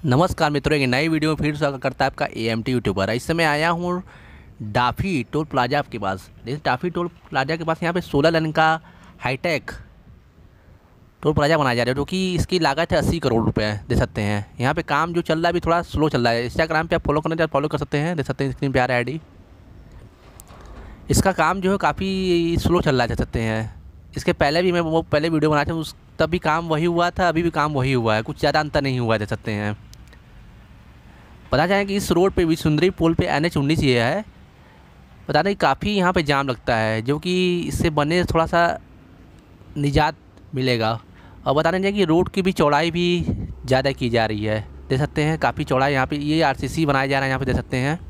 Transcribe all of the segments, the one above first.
नमस्कार मित्रों, एक नई वीडियो में फिर स्वागत करता है आपका एएमटी यूट्यूबर। इस समय आया हूँ डाफी टोल प्लाजा के पास। जैसे डाफी टोल प्लाजा के पास यहाँ पे 16 लाइन का हाईटेक टोल प्लाजा बनाया जा रहा है, जो कि इसकी लागत है 80 करोड़ रुपए। दे सकते हैं यहाँ पे काम जो चल रहा है अभी थोड़ा स्लो चल रहा है। इंस्टाग्राम पे आप फॉलो करना चाहे फॉलो कर सकते हैं, देख सकते हैं स्क्रीन पे आ रहा है आईडी। इसका काम जो है काफ़ी स्लो चल रहा है, देख सकते हैं। इसके पहले भी मैं वो पहले वीडियो बनाया था, उस तब भी काम वही हुआ था, अभी भी काम वही हुआ है, कुछ ज़्यादा अंतर नहीं हुआ है, देख सकते हैं। पता चला कि इस रोड पे भी सुंदरी पुल पे NH 19 ये है। पता नहीं काफ़ी यहाँ पे जाम लगता है, जो कि इससे बनने से थोड़ा सा निजात मिलेगा। और बता दें कि रोड की भी चौड़ाई भी ज़्यादा की जा रही है, देख सकते हैं। काफ़ी चौड़ाई यहाँ पे ये RCC बनाया जा रहा है, यहाँ पे देख सकते हैं।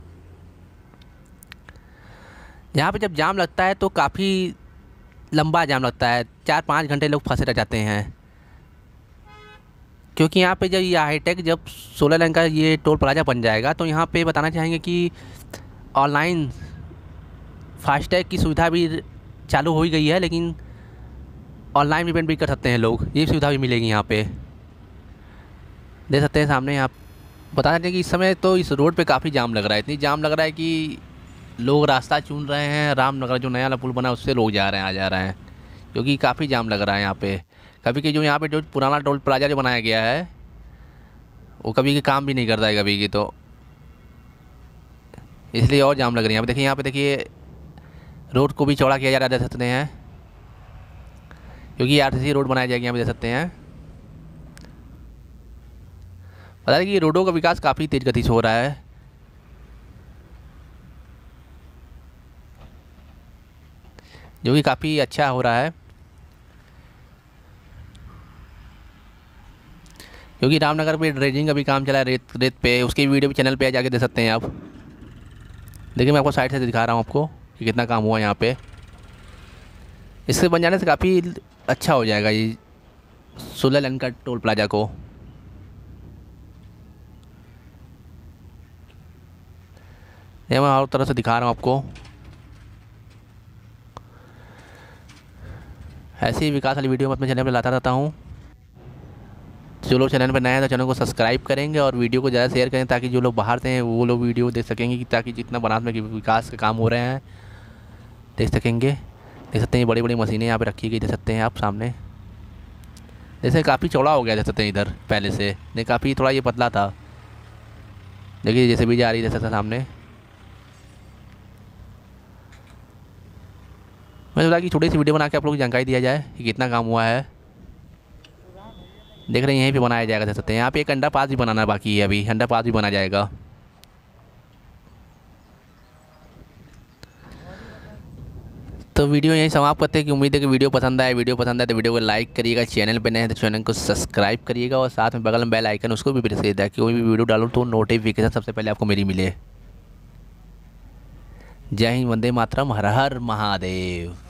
यहाँ पे जब जाम लगता है तो काफ़ी लंबा जाम लगता है, 4-5 घंटे लोग फंसे रह जाते हैं। क्योंकि यहाँ पे जब ये हाईटेक जब 16 लाइन का ये टोल प्लाजा बन जाएगा तो यहाँ पे बताना चाहेंगे कि ऑनलाइन फास्टैग की सुविधा भी चालू हो ही गई है, लेकिन ऑनलाइन पेमेंट भी कर सकते हैं लोग, ये सुविधा भी मिलेगी यहाँ पे, देख सकते हैं सामने। आप बता दें कि इस समय तो इस रोड पे काफ़ी जाम लग रहा है, इतनी जाम लग रहा है कि लोग रास्ता चुन रहे हैं। रामनगर जो नया वाला पुल बना उससे लोग जा रहे हैं, आ जा रहे हैं, क्योंकि काफ़ी जाम लग रहा है यहाँ पे। कभी कि जो यहाँ पे जो पुराना टोल प्लाजा जो बनाया गया है वो कभी के काम भी नहीं करता है कभी की, तो इसलिए और जाम लग रही है। यहाँ पे देखिए, यहाँ पे देखिए रोड को भी चौड़ा किया जा रहा है, देख सकते हैं, क्योंकि RCC रोड बनाया जाएगा, यहाँ पे देख सकते हैं। पता है कि रोडों का विकास काफ़ी तेज़ गति से हो रहा है। जो कि काफ़ी अच्छा हो रहा है, क्योंकि रामनगर पे ड्रेजिंग का भी काम चला है, रेत पे। उसकी वीडियो भी चैनल पे जाके देख सकते हैं आप। देखिए मैं आपको साइड से दिखा रहा हूँ आपको कि कितना काम हुआ यहाँ पे। इससे बन जाने से काफ़ी अच्छा हो जाएगा ये 16 लाइन का टोल प्लाजा को। ये मैं और तरह से दिखा रहा हूँ आपको। ऐसी ही विकास वाली वीडियो मैं अपने चैनल पर लाता रहता हूँ। जो लोग चैनल पर नए हैं तो चैनल को सब्सक्राइब करेंगे और वीडियो को ज़्यादा शेयर करें, ताकि जो लोग बाहर से हैं वो लोग वीडियो देख सकेंगे, कि ताकि जितना बनारस में विकास के काम हो रहे हैं देख सकेंगे। देख सकते हैं बड़ी बड़ी मशीनें यहाँ पे रखी गई, देख सकते हैं आप सामने। जैसे काफ़ी चौड़ा हो गया, देख सकते हैं इधर पहले से नहीं, काफ़ी थोड़ा ये पतला था। देखिए जैसे भी जा रही है, देख सकते हैं सामने। मैं सोचा कि छोटी सी वीडियो बना के आप लोग को जानकारी दिया जाए कि कितना काम हुआ है। देख रहे हैं यहीं पे बनाया जाएगा, देख सकते हैं। यहाँ पे एक अंडर पास भी बनाना बाकी है, अभी अंडर पास भी बना जाएगा। तो वीडियो यहीं समाप्त करते हैं, कि उम्मीद है कि वीडियो पसंद आए। वीडियो पसंद आए तो वीडियो को लाइक करिएगा, चैनल पे नए हैं तो चैनल को सब्सक्राइब करिएगा, और साथ में बगल में बेल आइकन उसको भी प्रेस करिएगा, कि कोई भी वीडियो डालूँ तो नोटिफिकेशन सबसे पहले आपको मेरी मिले। जय हिंद, वंदे मातरम, हर हर महादेव।